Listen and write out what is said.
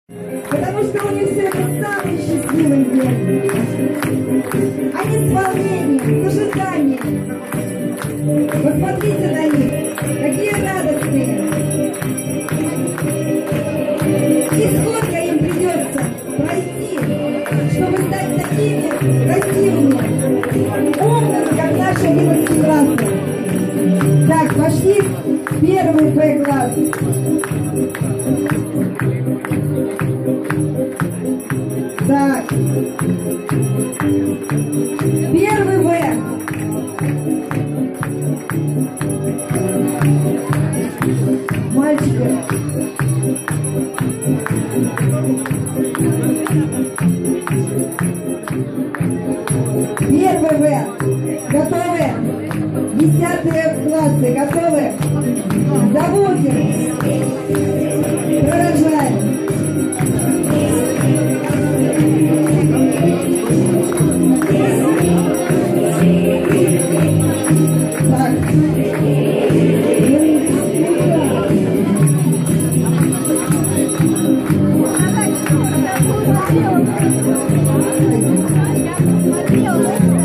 Потому что у них сегодня самый счастливый день. Они с волнением, с ожиданием. Посмотрите на них, какие радостные. И сколько им придется пройти, чтобы стать такими красивыми, умными, как наши 11 классы. Так, пошли в первый Б-класс. Так. Первый В. Мальчики. Первый В. Готовы? 10 классы. Готовы? Заводим.